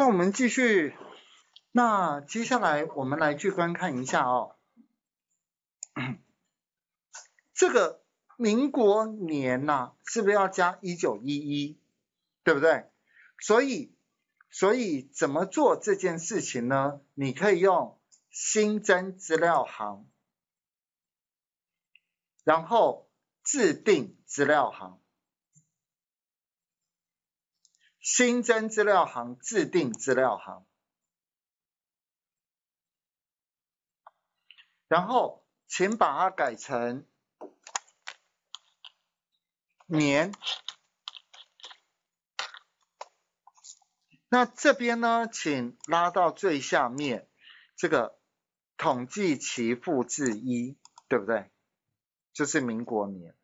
那我们继续，那接下来我们来去观看一下哦，这个民国年呐、是不是要加1911，对不对？所以怎么做这件事情呢？你可以用新增资料行，然后制定资料行，新增资料行，制定资料行，然后请把它改成年。那这边呢，请拉到最下面，这个统计期复制1，对不对？就是民国年。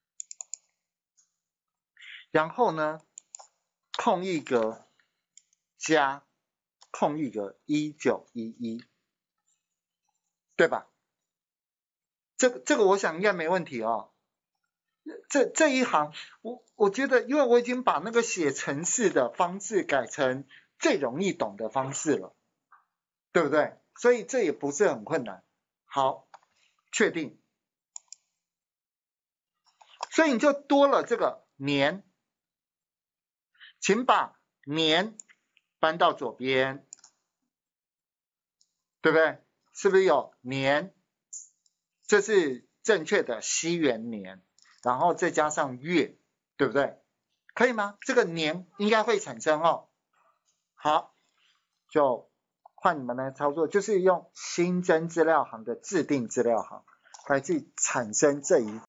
然后呢，空一格加空一格1911，对吧？这个我想应该没问题哦。这一行，我觉得，因为我已经把那个写程式的方式改成最容易懂的方式了，对不对？所以这也不是很困难。好，确定。所以你就多了这个年，请把年搬到左边，对不对？是不是有年？这是正确的西元年，然后再加上月，对不对？可以吗？这个年应该会产生哦。好，就换你们来操作，就是用新增资料行的制定资料行来去产生这一